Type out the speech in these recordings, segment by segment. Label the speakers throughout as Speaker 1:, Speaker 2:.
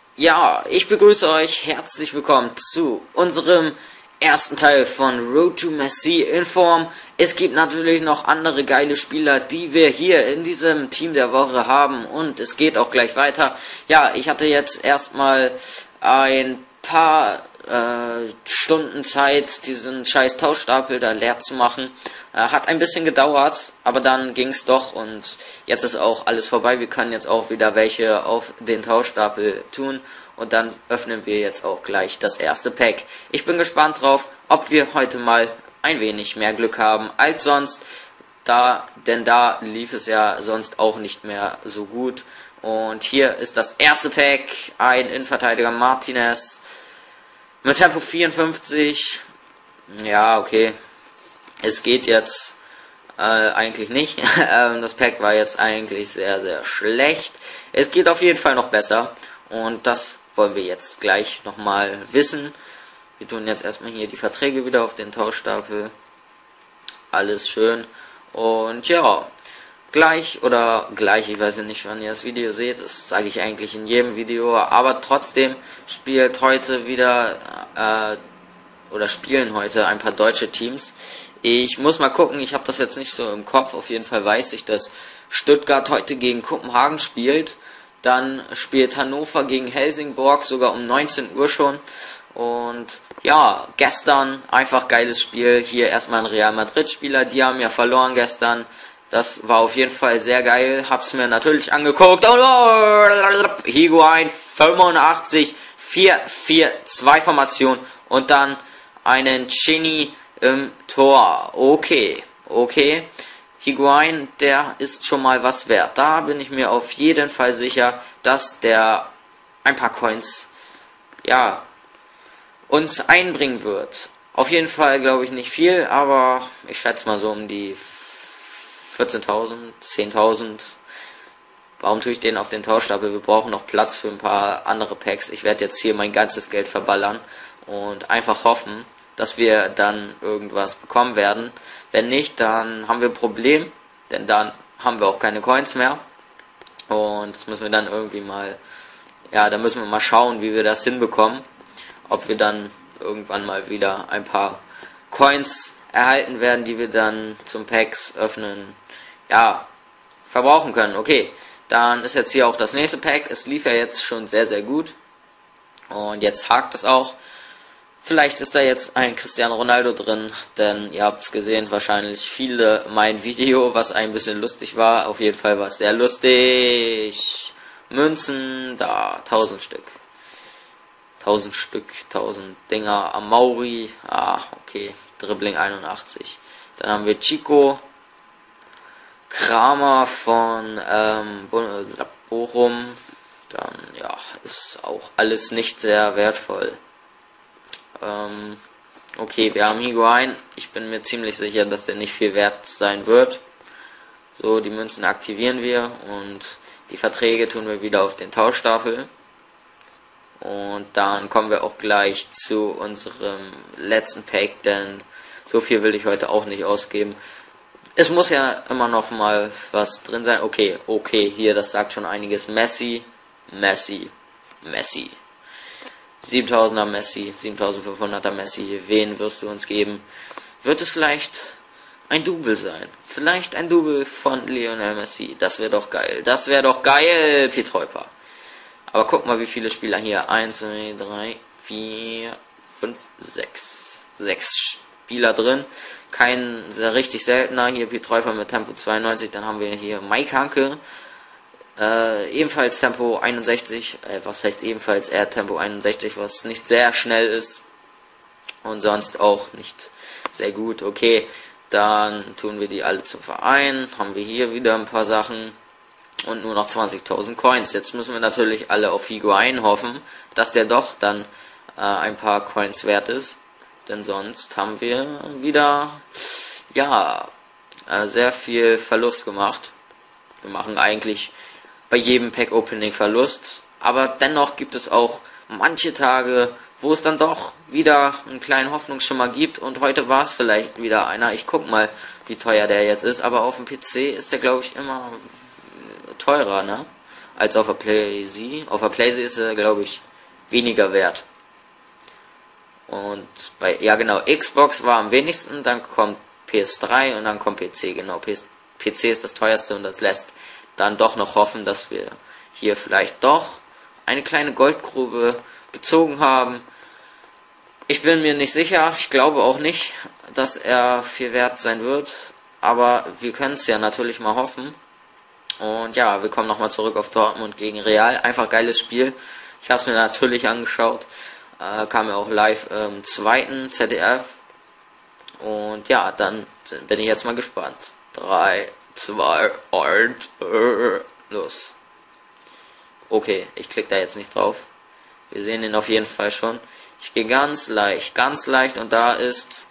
Speaker 1: Ja, ich begrüße euch herzlich willkommen zu unserem ersten Teil von Road to Messi in Form. Es gibt natürlich noch andere geile Spieler, die wir hier in diesem Team der Woche haben, und es geht auch gleich weiter. Ja, ich hatte jetzt erstmal ein paar Stunden Zeit, diesen scheiß Tauschstapel da leer zu machen. Hat ein bisschen gedauert, aber dann ging's doch, und jetzt ist auch alles vorbei. Wir können jetzt auch wieder welche auf den Tauschstapel tun, und dann öffnen wir jetzt auch gleich das erste Pack. Ich bin gespannt drauf, ob wir heute mal ein wenig mehr Glück haben als sonst, denn da lief es ja sonst auch nicht mehr so gut. Und hier ist das erste Pack, ein Innenverteidiger Martinez mit Tempo 54. Ja, okay. Es geht jetzt eigentlich nicht. Das Pack war jetzt eigentlich sehr, sehr schlecht. Es geht auf jeden Fall noch besser. Und das wollen wir jetzt gleich nochmal wissen. Wir tun jetzt erstmal hier die Verträge wieder auf den Tauschstapel. Alles schön. Und ja, gleich, ich weiß ja nicht, wann ihr das Video seht, das sage ich eigentlich in jedem Video, aber trotzdem spielt heute wieder, spielen heute ein paar deutsche Teams. Ich muss mal gucken, ich habe das jetzt nicht so im Kopf. Auf jeden Fall weiß ich, dass Stuttgart heute gegen Kopenhagen spielt. Dann spielt Hannover gegen Helsingborg, sogar um 19 Uhr schon. Und ja, gestern einfach geiles Spiel. Hier erstmal ein Real Madrid-Spieler, die haben ja verloren gestern. Das war auf jeden Fall sehr geil. Hab's mir natürlich angeguckt. Higuain 85, 4-4-2 Formation und dann einen Chini im Tor. Okay. Higuain, der ist schon mal was wert. Da bin ich mir auf jeden Fall sicher, dass der ein paar Coins, ja, uns einbringen wird. Auf jeden Fall glaube ich nicht viel, aber ich schätze mal so um die 14.000, 10.000. Warum tue ich den auf den Tauschstapel? Wir brauchen noch Platz für ein paar andere Packs. Ich werde jetzt hier mein ganzes Geld verballern und einfach hoffen, dass wir dann irgendwas bekommen werden. Wenn nicht, dann haben wir ein Problem, denn dann haben wir auch keine Coins mehr. Und das müssen wir dann irgendwie mal, da müssen wir mal schauen, wie wir das hinbekommen. Ob wir dann irgendwann mal wieder ein paar Coins erhalten werden, die wir dann zum Packs öffnen, verbrauchen können. Okay, dann ist jetzt hier auch das nächste Pack. Es lief ja jetzt schon sehr, sehr gut. Und jetzt hakt es auch. Vielleicht ist da jetzt ein Cristiano Ronaldo drin, denn ihr habt es gesehen, wahrscheinlich viele mein Video, was ein bisschen lustig war. Auf jeden Fall war es sehr lustig. Münzen, da 1000 Stück. 1000 Dinger am Mauri. Okay. Dribbling 81. Dann haben wir Chico. Kramer von Bochum. Dann, ist auch alles nicht sehr wertvoll. Okay, wir haben Higuain. Ich bin mir ziemlich sicher, dass der nicht viel wert sein wird. So, die Münzen aktivieren wir und die Verträge tun wir wieder auf den Tauschstapel. Und dann kommen wir auch gleich zu unserem letzten Pack, denn so viel will ich heute auch nicht ausgeben. Es muss ja immer noch mal was drin sein. Okay, hier, das sagt schon einiges. Messi. 7000er Messi, 7500er Messi. Wen wirst du uns geben? Wird es vielleicht ein Double sein? Vielleicht ein Double von Lionel Messi. Das wäre doch geil. Pietreuper. Aber guck mal, wie viele Spieler hier. 1, 2, 3, 4, 5, 6. 6 Spieler drin. Kein sehr richtig seltener. Hier Pietreuper mit Tempo 92. Dann haben wir hier Mike Hanke. Ebenfalls Tempo 61. Was heißt ebenfalls? Er hat Tempo 61, was nicht sehr schnell ist. Und sonst auch nicht sehr gut. Okay, dann tun wir die alle zum Verein. Haben wir hier wieder ein paar Sachen. Und nur noch 20.000 Coins. Jetzt müssen wir natürlich alle auf Higuain hoffen, dass der doch dann ein paar Coins wert ist. Denn sonst haben wir wieder, sehr viel Verlust gemacht. Wir machen eigentlich bei jedem Pack-Opening Verlust. Aber dennoch gibt es auch manche Tage, wo es dann doch wieder einen kleinen Hoffnungsschimmer gibt. Und heute war es vielleicht wieder einer. Ich guck mal, wie teuer der jetzt ist. Aber auf dem PC ist der, glaube ich, immer teurer, ne? als auf der PlayZ. Auf der PlayZ ist er, glaube ich, weniger wert. Und bei, ja genau, Xbox war am wenigsten, dann kommt PS3 und dann kommt PC, genau. PC ist das teuerste und das lässt dann doch noch hoffen, dass wir hier vielleicht doch eine kleine Goldgrube gezogen haben. Ich bin mir nicht sicher, ich glaube auch nicht, dass er viel wert sein wird, aber wir können es ja natürlich mal hoffen. Und ja, wir kommen nochmal zurück auf Dortmund gegen Real, einfach geiles Spiel. Ich habe es mir natürlich angeschaut, kam ja auch live im zweiten ZDF. Und ja, dann bin ich jetzt mal gespannt. 3, 2, 1, los. Okay, ich klicke da jetzt nicht drauf. Wir sehen ihn auf jeden Fall schon. Ich gehe ganz leicht und da ist...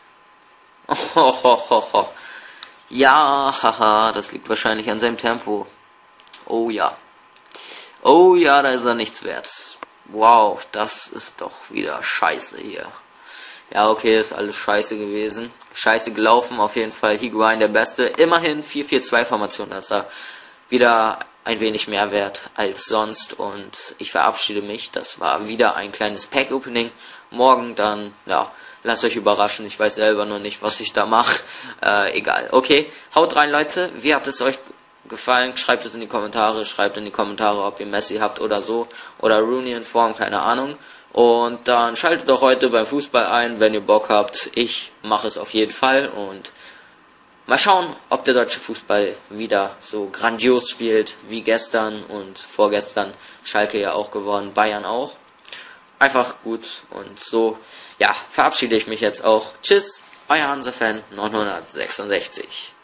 Speaker 1: Ja, haha, das liegt wahrscheinlich an seinem Tempo. Oh ja. Oh ja, da ist er nichts wert. Wow, das ist doch wieder scheiße hier. Ja, okay, ist alles scheiße gewesen. Scheiße gelaufen, auf jeden Fall. Higuain der Beste. Immerhin 4-4-2-Formation, das ist er wieder ein wenig mehr wert als sonst. Und ich verabschiede mich. Das war wieder ein kleines Pack-Opening. Morgen dann, ja, lasst euch überraschen. Ich weiß selber noch nicht, was ich da mache. Egal. Okay, haut rein, Leute. Wie hat es euch gefallen? Schreibt es in die Kommentare. Schreibt in die Kommentare, ob ihr Messi habt oder so. Oder Rooney in Form, keine Ahnung. Und dann schaltet doch heute beim Fußball ein, wenn ihr Bock habt. Ich mache es auf jeden Fall und mal schauen, ob der deutsche Fußball wieder so grandios spielt wie gestern und vorgestern. Schalke ja auch gewonnen, Bayern auch. Einfach gut und so, ja, verabschiede ich mich jetzt auch. Tschüss, euer Hansa-Fan 966.